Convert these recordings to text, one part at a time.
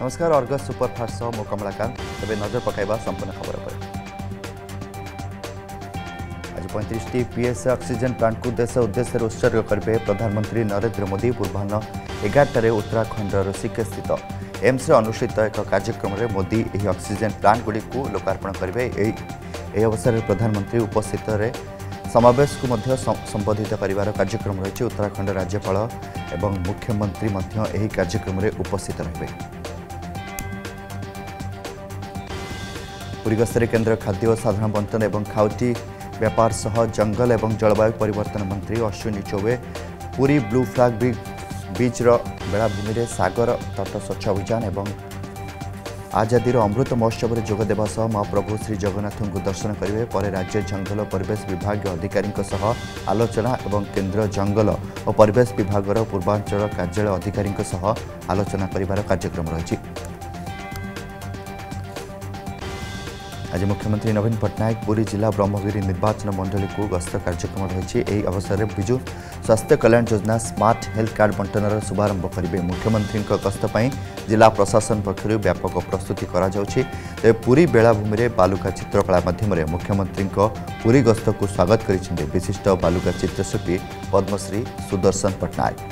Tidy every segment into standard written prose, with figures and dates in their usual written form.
नमस्कार Argus superfast सह मो कमलाकांत एवं नजर पकाइबा संपूर्ण खबर पर। आज 35 पीएस ऑक्सीजन प्लांट को देश उद्देश्य उत्सर्ग करेंगे प्रधानमंत्री नरेंद्र मोदी पूर्वाह्न 11 उत्तराखंड ऋषिकेश स्थित एम्स अनुष्ठित एक कार्यक्रम में मोदी यह ऑक्सीजन प्लांट गुड़ी को लोकार्पण करेंगे। यह अवसर में प्रधानमंत्री उपस्थित समावेश को संबोधित कर कार्यक्रम रही। उत्तराखंड राज्यपाल एवं मुख्यमंत्री यह कार्यक्रम में उपस्थित रहे। पुरी गस्तर केन्द्र खाद्य और साधारण बंटन एवं खाउटी व्यापार सह जंगल एवं जलवायु परिवर्तन मंत्री Ashwini Choubey Puri blue flag beach बेलाभूमि में सागर तट स्वच्छ अभियान एवं आजादीर अमृत महोत्सव में जोग देवा सह महाप्रभु श्री जगन्नाथ को दर्शन करेंगे। पर राज्य जंगल परिवेश विभाग अधिकारी आलोचना एवं केन्द्र जंगल और परिवेश विभाग पूर्वांचल कार्यालय अधिकारी आलोचना कर कार्यक्रम रही। आज मुख्यमंत्री नवीन पट्टनायक पुरी जिला ब्रह्मगिरी निर्वाचन मंडली को गस्त कार्यक्रम रही। यह अवसर में विजु स्वास्थ्य Kalyan Yojana smart health card बंटनर शुभारंभ करेंगे। मुख्यमंत्री गस्त पर जिला प्रशासन पक्षर व्यापक प्रस्तुति तेज पुरी बेलाभूमि में बालुका चित्रकला माध्यम मुख्यमंत्री पुरी गस्त को स्वागत कर विशिष्ट बालुका चित्रशिल्पी पद्मश्री सुदर्शन पट्टनायक।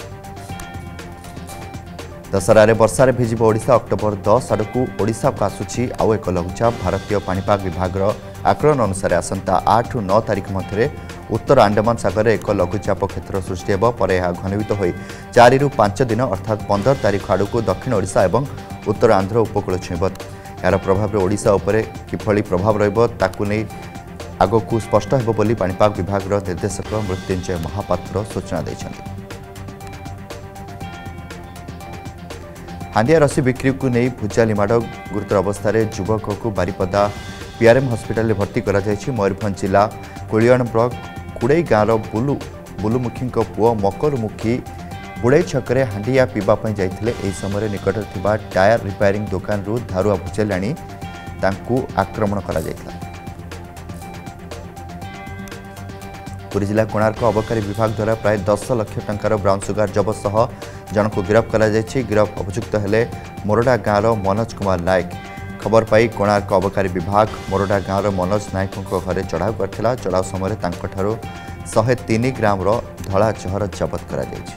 दशहरार वर्षार भिजिब ओडिशा अक्टोबर 10 आड़क ओडिशा को आसूची आउ एक लघुचाप। भारतीय पाणीपाग विभाग आकलन अनुसार आसंता 8 और 9 तारीख मध्य उत्तर अंडमान सागर एक लघुचाप क्षेत्र सृष्टि होब। पर यह घनीभूत हो 4 ରୁ 5 दिन अर्थात 15 तारीख आड़क दक्षिण ओडिशा और उत्तर आंध्र उपकूल छुईब। यार प्रभाव ओडिशा उपर किभली प्रभाव रही आगक स्पष्ट होब बोली पाणीपाग विभाग निर्देशक मृत्युंजय महापात्र सूचना देछन्ति। हांडिया रसी बिक्री को नहीं भुजाली माड़ गुरुतर अवस्था युवक को बारिपदा पीआरएम हॉस्पिटल में भर्ती करा जायछि। मयूरभंज जिला कुलियन ब्लॉक कुड़ई गाँव बुलुमुखी पुओ मकरमुखी बुड़ई छकरे हांडिया पीवा जाइथिले। एही समय निकट थिबा टायर रिपेयरिंग दुकान रु धारुआ भुजाली आनी तांकु आक्रमण करा जायथिला। पुरी जिला कोणार्क अबकारी विभाग द्वारा प्राय 10 लाख टंकार ब्राउनसुगार जबत सह जन को गिरफ्त करा जायछि। गिरफ्त अभियुक्त हेले मोरडा गाँव मनोज कुमार नायक। खबर पाई कोणार्क अबकारी विभाग मोरडा गाँव मनोज नायक घरे चढ़ाऊ करथिला। चढ़ाऊ समय तांकठारु 103 ग्राम धला जहर जबत करा जायछि।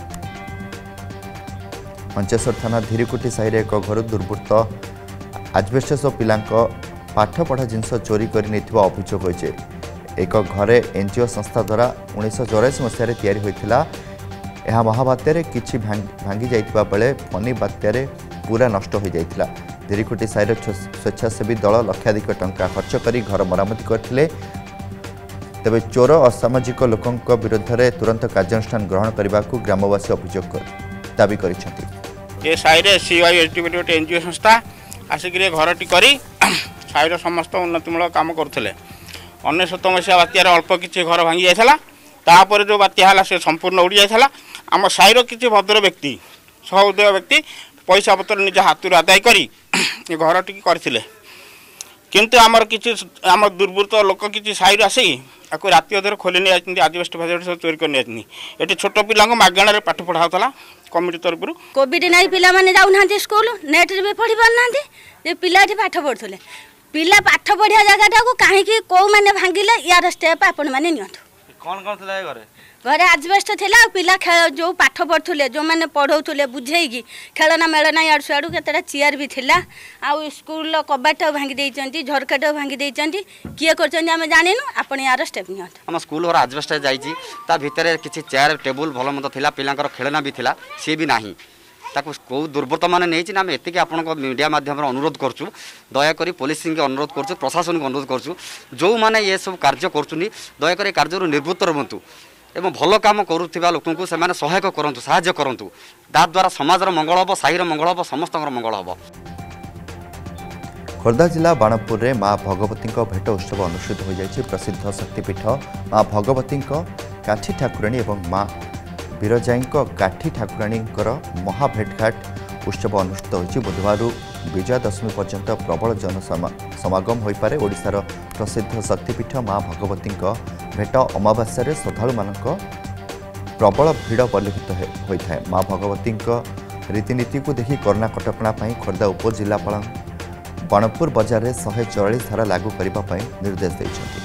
मंचेश्वर थाना धीरीकुटी साहिरे एक घर दुर्बृत्त आजबेस्टस पिलांक पाठपढ़ा जिनस चोरी कर अभियोग होइछे। एक घरे एनजीओ संस्था द्वारा 1984 मसीह तैयारी होइथिला। यह महाबात्यारे किछि भांगी जाइथिबा बेले फनी बात्यारे पूरा नष्ट हो जाइथिला। धीरीकुटी साहिर स्वेच्छासेवी दल लक्षाधिक टंका खर्च करी घर मरामती करथिले। तेबे चोर असामाजिक लोकों विरुद्ध में तुरंत कार्यानुष्ठान ग्रहण करने को ग्रामवासी अभियोग दाबी करिसेंति। ए साहिर सीआईएलटी गोटे एनजीओ संस्था आसिक घरटी करी साहिर समस्त उन्नतिमूलक काम करथिले। 19 मसीहा बात्यार अल्प किसी घर भांगी जाइला। तापर जो बात्या है से संपूर्ण उड़ी जाइला। आम साहिर किसी भद्र व्यक्ति सहृदय व्यक्ति पैसा पत्र निज हाथ आदाय करी घर टी करथिले। किंतु आमर किसी आम दुर्बृत्त लोक किसी साहिर आसी आपको राति अधर खोली नहीं आजबेस्ट फाजबेस्ट सब चोरी करनी। ये छोट पिला मागणार पाठ पढ़ाऊला कमिटी तरफ। कोविड नाई पिला माने जाऊना स्कूल नेट रे भी पढ़ी पारना पिला पाठ पढ़ुले। पिला पाठ पढ़िया जगह को कहीं कौ मैंने भांगिले यार स्टेप आपण मैंने नियंतु। कौन कौन थिला घरे घरे आजबेस्ट थिला पिला जो पाठ पढ़ुले जो मैंने पढ़ाऊले बुझेगी खेलना मेलना यार सियाड़ू केतटा चेयर भी थिला। आउ स्कूल कबाट भांगी देइचंती झरकाट भांगी देइचंती किए करचंती आमे जानिनु आपण यार स्टेप नियंतु। हम स्कूल घर आजबेस्ट जाईची ता भितरे किछि चेयर टेबुल भलो मत थिला पिलांकर खेलना भी थिला सी भी नाही ताकू कौ दुर्बृत्त मैंने नहीं आम एति आप मीडिया माध्यम अनुरोध करूँ दयाकोरी पुलिस अनुरोध करूँ प्रशासन को अनुरोध करूँ जो मैंने ये सब कार्य कर दयाकोरी कार्य निवृत्त रुहतु एवं भल कम करुवा लोक से सहायक करूँ साहाय्य करूँ द्वारा समाजर मंगल हम साहिर मंगल हम समस्त मंगल हम। खोर्धा जिला बाणपुर में माँ भगवती भेट उत्सव अनुष्ठित हो जाएगी। प्रसिद्ध शक्तिपीठ माँ भगवती काठी ठाकुराणी और माँ बिरजाई काठी ठाकुराणी महाभेटघाट उत्सव अनुष्ठित होती। बुधवार विजयादशमी पर्यंत प्रबल जनसमागम हो पारे। ओडिशार प्रसिद्ध शक्तिपीठ माँ भगवती भेट अमावास्या श्रद्धालु प्रबल भिड़ परिलक्षित होता है। माँ भगवती रीतिनीति को देखि कोरोना कटकणा खोर्धा उपजिलापाल बनपुर बजार में 144 धारा लागू करने निर्देश देते।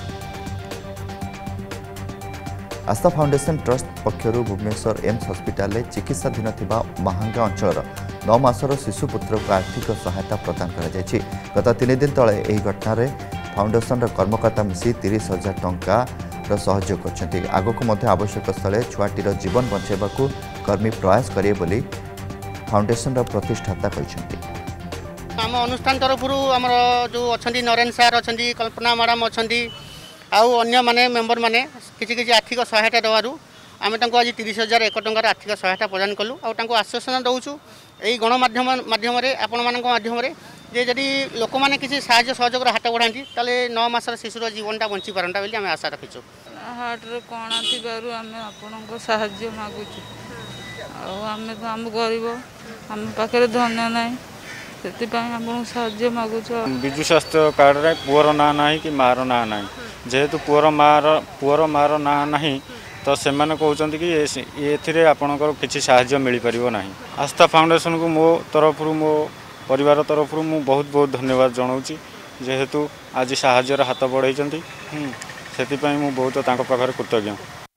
आस्था फाउंडेशन ट्रस्ट पक्षर भुवनेश्वर एम्स हस्पिटाल चिकित्साधीन थिबा महांगा अंचल 9 मासर शिशुपुत्र को आर्थिक सहायता प्रदान कर गत 3 दिन तले यह घटना फाउंडेशन कर्मकर्ता मिसी 30,000 टंकार सहयोग कर आगक आवश्यक स्थले छुआटीर जीवन बचाइबा कर्मी प्रयास करें बोली फाउंडेशन प्रतिष्ठाता कहते। आम अनुष्ठान तरफ आम जो अच्छा नरेन सार अच्छा कल्पना मैडम अच्छा आउ अन्य माने मेंबर माने किसी आर्थिक सहायता देवारू आम आज 30,000 1 टंकार आर्थिक सहायता प्रदान कलु आउ आश्वासन दौचु यही गणमाध्यम माध्यम आपण माध्यम जे जदि लोक मैंने किसी साहाय्य सहयोग हाथ बढ़ाती ताले 9 मासर शिशुर जीवनटा बंची पारंता बोली आम आशा रखीचु। हार्ट्रे कणा थी आम आपण साहाय्य मागुचु आम गरीब आम पाखे धन्य ना से साहाय्य मागुचु। विजु स्वास्थ्य कार्ड रे पुअर ना ना कि मार ना ना जेहेतु पुअर मार ना ना तो से कहते कि ये आपणकर किसी साहाय्य मिल पार ना। आस्था फाउंडेशन को मो तरफ मो परिवार तरफ मु बहुत बहुत धन्यवाद जनाऊँगी जेहेतु आज साहाय्यर हाथ बढ़ाई से मु बहुत पाखे कृतज्ञ।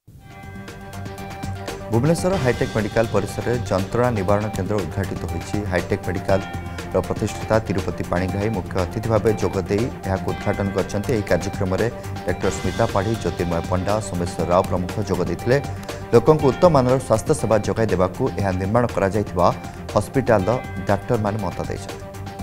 भुवनेश्वर हाईटेक मेडिकल परिसर में जंत्रणा निवारण केन्द्र उद्घाटित होती। हाईटेक मेडिकल प्रतिष्ठाता तिरुपति पाणिग्राही मुख्य अतिथि भाव जोगदे उद्घाटन कर कार्यक्रम में डॉक्टर स्मिता पाढ़ी ज्योतिर्मय पंडा सोमेश्वर राव प्रमुख जोगदे लोक उत्तम मानर स्वास्थ्य सेवा जोगाई देवाकू यह निर्माण करा जायथिबा हॉस्पिटल डाक्टर मान मत देछथि।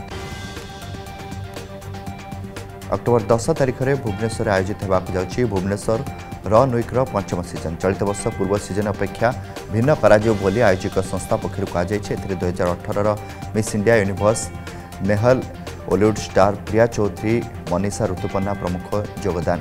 अक्टोबर 10 तारिख में भुवनेश्वर आयोजित होगाक जाउछि भुवनेश्वर रन वीक्र 5म सीजन। चलित वर्ष पूर्व सीजन अपेक्षा भिन्न कराजियो बोली आयोजक संस्था पक्षर कहुई। 2018 miss India universe Nehal Bollywood star Priya Chaudhary Manisha Rituparna प्रमुख योगदान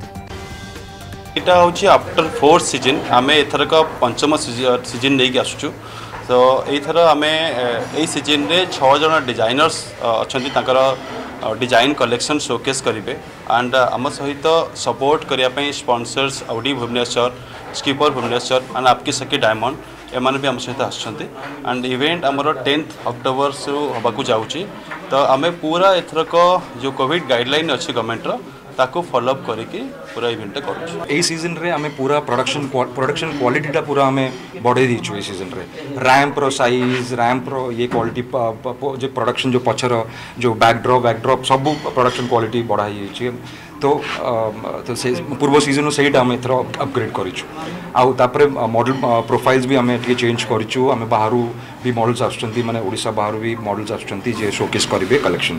कर आफ्टर 4th सीजन आम एथरक 5म सीजन नहीं आसुचु। तो यथर आम यही सीजन रे 6 जन डिजाइनर्स अच्छा डिजाइन कलेक्शन शोकेस करेंगे एंड आम सहित सपोर्ट करने sponsors Audi Bhubaneswar skipper Bhubaneswar and आपकी सखी डायमंड एम भी आम सहित आसछन्ति एंड इवेंट आमर 10th अक्टोबर से होबाकू जाउची। तो आम पूरा एथरक जो कोविड गाइडलाइन अच्छी गवर्नमेंट ताको फॉलोअप करके पूरा इवेंट करूँ। यही सीजन रे आम पूरा प्रोडक्शन क्वालिटीटा पूरा आम बढ़े दीचु। ये सीजन रे रैंप रो साइज रैंप रो ये क्वालिटी जो प्रोडक्शन जो पछर जो बैकड्रॉप सब प्रोडक्शन क्वालिटी बढ़ाई। तो से पूर्व सीजन से आम एथर अपग्रेड करूँ। आउ तापर मॉडल प्रोफाइल्स भी आम टे चेंज करूँ। आम बाहर भी मॉडल्स आसुचंती माने ओडिशा बाहर भी मॉडल्स आसुचंती जे शोकेस करेंगे कलेक्शन।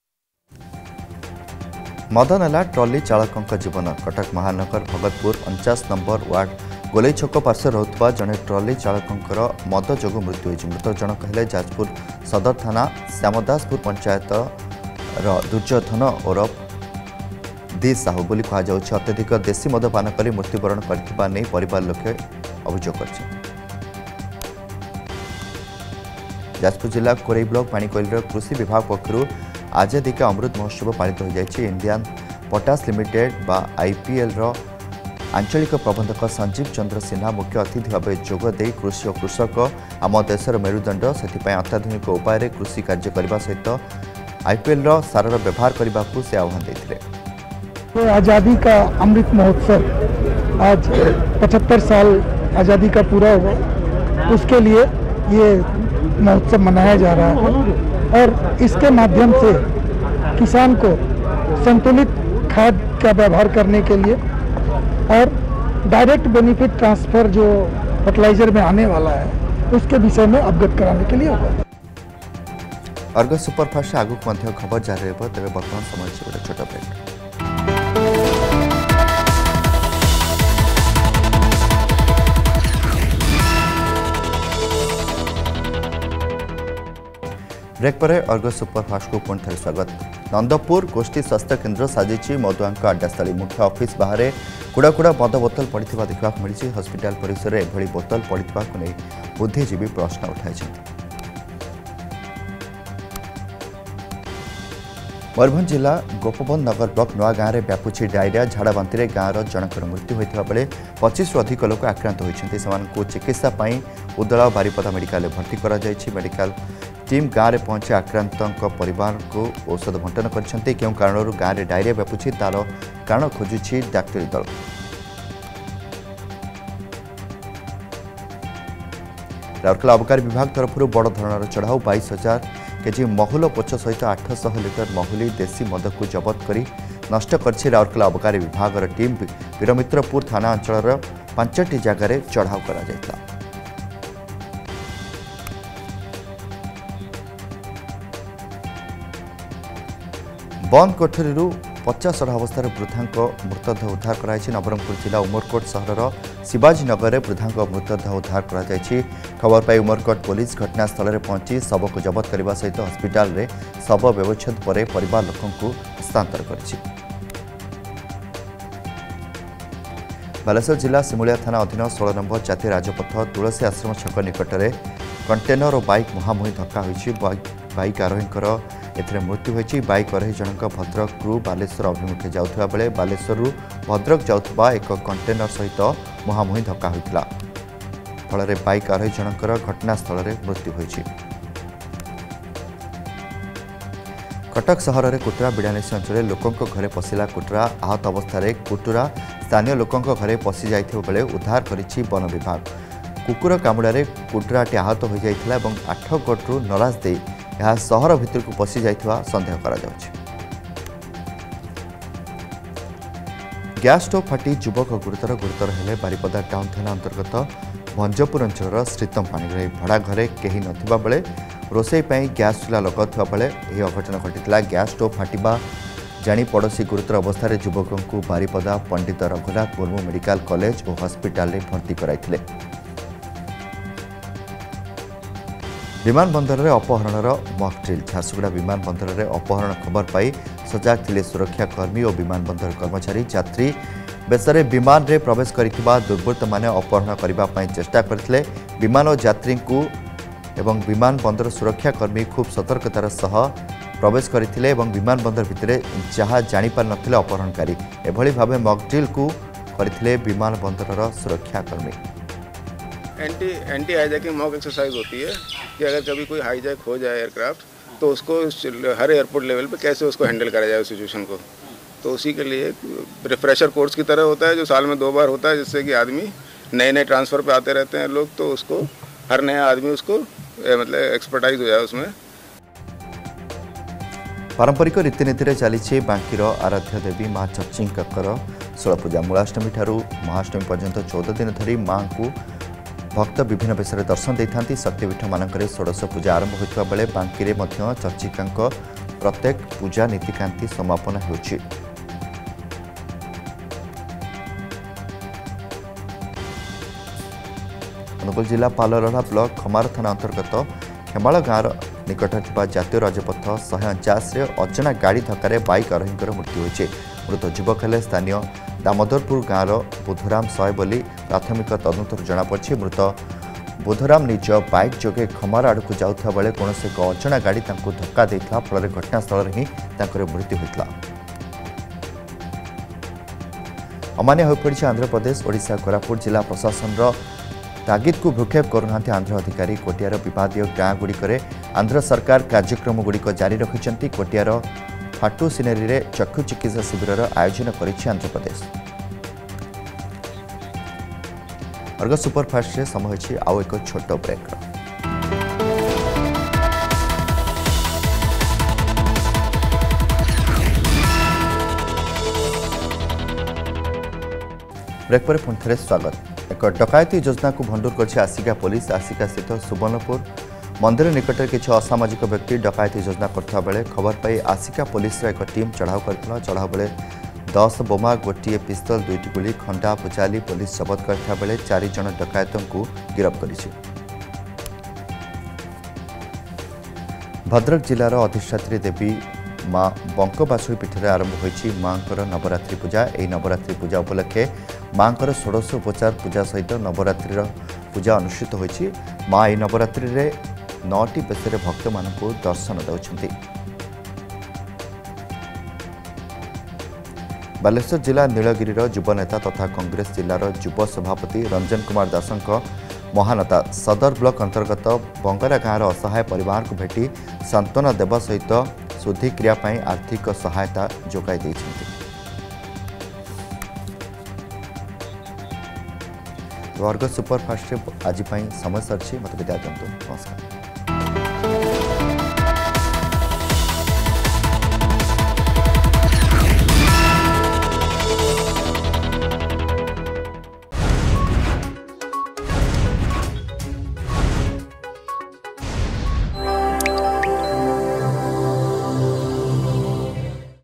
मद नेला ट्रॉली चालक जीवन। कटक महानगर भगतपुर 49 नंबर वार्ड गोलई छक पार्श्व रोकवा जड़े ट्रॉली चालकर मद जो मृत्यु होती। मृतक जनक हेले जाजपुर सदर थाना श्यामदासपुर पंचायत दुर्योधन ओरफ दी साहू बोली कहुई। अत्यधिक देशी मद पान कर मृत्युवरण कर परिवार लोके अभियोग कर। जाजपुर जिला कोरेई ब्लॉक पाणीकोइल कृषि विभाग पक्षर आजादी का अमृत महोत्सव पालित हो जाए। इंडियन पोटास लिमिटेड बा आईपीएल आंचलिक प्रबंधक संजीव चंद्र सिन्हा मुख्य अतिथि भाव जोगदे कृषि और कृषक आम देशर मेरुदंड से अत्याधुनिक उपाय कृषि कार्य करने सहित आईपीएल सार व्यवहार करने को से आह्वान देते। आज़ादी का अमृत महोत्सव आज 75 साल आज़ादी का पूरा हुआ, उसके लिए ये महोत्सव मनाया जा रहा है और इसके माध्यम से किसान को संतुलित खाद का व्यवहार करने के लिए और डायरेक्ट बेनिफिट ट्रांसफर जो फर्टिलाइजर में आने वाला है उसके विषय में अवगत कराने के लिए होगा। अर्गस सुपरफास्ट आगुक खबर जारी रहा। तेज बर्तमान समय से गोटे छोट ब्रेक। ब्रेक पर अर्गस सुपरफास्ट को पुणी थे स्वागत। नंदपुर गोष्ठी स्वास्थ्य केन्द्र साजिश मदुआ अड्डास्थली। मुख्य ऑफिस बाहर कुड़ा कुड़ा मद बोतल पड़ा देखा मिली। हस्पिटाल परिसर में एभली बोतल पड़ा नहीं बुद्धिजीवी प्रश्न उठाई। मयूरभंज जिला गोपबंध नगर ब्लॉक नुआ गाँव में व्यापुची डायरिया झाड़ा बांति गाँव जनकर मृत्यु होता बेले 25 रु अधिक लोक आक्रांत होती चिकित्सा उदला बारिपदा मेडिकल भर्ती कर मेडिकल टीम गाँव में पहुंची आक्रांत परिवार को औषध बंटन कर क्यों कारण गाँव में डायरिया व्यापुची तार कारण खोजुछि डाक्तरी दल। राउरकेला आबकारी विभाग तरफ बड़ धरणर चढ़ाऊ 22,000 केजी महुल पोच सहित 800 लिटर महुली देशी मद को जबत कर नष्ट कर राउरकेला आबकारी विभाग टीम वीरमित्रपुर थाना अंचल 5टी जगार चढ़ाऊ कर बंद कोठरी 50 अवस्था वृद्धा मृतदेह उद्धार कर नवरंगपुर जिला उमरकोट सहर शिवाजी नगर में वृद्धा मृतदेह उद्धार कर खबर पाई उमरकोट पुलिस घटनास्थल में पहुंची शव को जबत करने सहित हस्पिटाल में शव व्यवच्छेद पर परिवार लोकों हस्तांतर कर। बालेश्वर जिला सिमुलिया थाना अधीन 16 नंबर जातीय राजपथ तुलसी आश्रम छक निकट में कंटेनर और बाइक मुहांमुही धक्का होइछि। बाइक आरोहींकर एथिरे मृत्यु होइछि। बाइक आरोही जनक भद्रक रु बालेश्वर अभिमुखे जाउथबा बेले बालेश्वर रु भद्रक जाउथबा एक कंटेनर सहित मुहांमुही धक्का होइतिला फल बाइक आरोही जनकर घटनास्थल में मृत्यु होइछि। कटक सहर में कुटुरा बिड़ानेसी अंचल लोकों घरे पशिला कुटुरा आहत अवस्था कुटुरा स्थानीय लोकों घरे पशि जाइथिबा बेले उद्धार करिछि वन विभाग। कुकुर कामुड़ारे कुटुराटी आहत हो जाइथिला एवं 8 कोटरू नराज दे यह सहर भितर को पशि जाइथिबा संदेह करा जाउछि। गैस स्टोव फाटी युवक गुरुतर हेले बारिपदा टाउन थाना अंतर्गत भंजपुर अंचल श्रीतम पाणी भड़ा घरे कहीं नथिबा बेले रोसई पाई गैस चूल्हा लगाउथबा बेले यह अघटन घटिला। गैस स्टोव फाटिबा जानी पड़ोशी गुरुतर अवस्था युवकों को बारिपदा पंडित रघुनाथ मुर्मू मेडिकल कॉलेज और हॉस्पिटल में भर्ती कराइथिले। विमान बंदर में अपहरणर मॉकड्रिल झारसुगुड़ा विमान बंदर में अपहरण खबर पाई सजाग थिले सुरक्षाकर्मी और विमान बंदर कर्मचारी। यात्री बेसरे विमान रे प्रवेश करिथिबा दुर्बृत्त माने अपहरण करिबा पाई चेष्टा करथिले। विमान और यात्री को एवं विमान बंदर सुरक्षाकर्मी खूब सतर्कतार सह प्रवेश करथिले एवं विमान बंदर भितरे जहाँ जानी पार नथिले अपहरणकारी एभली भावे मॉकड्रिल को करथिले विमान बंदरर सुरक्षाकर्मी। एंटी हाईजैकिंग मॉक एक्सरसाइज होती है कि अगर कभी कोई हाईजैक हो जाए एयरक्राफ्ट तो उसको हर एयरपोर्ट लेवल पे कैसे उसको हैंडल करा जाए उस सिचुएशन को, तो उसी के लिए रिफ्रेशर कोर्स की तरह होता है जो साल में 2 बार होता है, जिससे कि आदमी नए ट्रांसफ़र पे आते रहते हैं लोग, तो उसको हर नया आदमी उसको मतलब एक्सपर्टाइज हो जाए उसमें। पारंपरिक रीतिनीति चली बांकीर आराध्य देवी माँ चर्चिंकर षोल पूजा मूलाष्टमी ठारू महाअष्टमी पर्यंत 14 दिन धरी माँ को भक्त विभिन्न वेश दर्शन देते। शक्तिपीठ मानक षोडश पूजा आरंभ होता बेले बांकी में चर्चिका प्रत्येक पूजा नीतिकांति समापन होछि। अनुगुल जिला पालरढ़ा ब्लॉक खमार थाना अंतर्गत खेमाल गाँव निकट जातीय राजपथ 149 अजना गाड़ी धक्कर बाइक आरोहींकर मृत्यु होइछि। मृत युवक हेले स्थानीय दामोदरपुर गाँव बुधराम सय बोली प्राथमिक तदंतर जनापड़ी। मृत बुधराम निज बाइक जोगे खमार आड़क जाउथा बेले कौन एक अजना गाड़ी धक्का देता फल घटनास्थल ही मृत्यु होता। अमान्य हो पड़ी आंध्र प्रदेश ओडिशा कोरापुट जिला प्रशासन तागिद को भ्रूक्षेप करूना आंध्र अधिकारी। कोटियार विवादीय गाँ गुड़िक आंध्र सरकार कार्यक्रम गुड़िक जारी रखिंट। कोटियार फाटू सिनेरी रे चक्षु चिकित्सा शिविर आयोजन करिछि आंध्र प्रदेश। अर्गस सुपरफास्ट समय होछि आउ एक छोट ब्रेक। ब्रेक पर पुणी थे स्वागत। एक डकायती योजना को भंडूर कर आसिका पुलिस। आसिका स्थित सुवर्णपुर मंदिर निकट में किसी असामाजिक व्यक्ति डकायती योजना करता बेले खबर पाई आसिका पुलिस एक टीम चढ़ाऊ करथिला। चढ़ाऊ बेले 10 बोमा, गोटे पिस्तल, 2टी गुली, खंडा पुचाली पुलिस जबत करता बेले 4 जन डकायतों को गिरफ्त करिछि। भद्रक जिलार अधिष्ठात्री देवी माँ बंकबासुरी पीठ में आरंभ होइछि माँकर नवरात्रि पूजा। यह नवरात्रि पूजा उपलक्षे माँकर षोडशोपचार पूजा सहित नवरात्रि पूजा अनुष्ठित होइछि। माँ यह नवरात्रि रे 9टी बेशरे भक्त मानक दर्शन देउछन्ति। बालेश्वर जिला नीलगिरीर युव नेता तथा कांग्रेस जिलार युव सभापति रंजन कुमार दासंक महानता सदर ब्लॉक अंतर्गत बंगरा गाँव असहाय परिवार को भेटी सांत्वना देवा सहित शुद्धिक्रिया आर्थिक सहायता जोगाई देइछन्ति। अर्गस सुपरफास्ट आज समय सरछि मत विदा दियंतु। नमस्कार।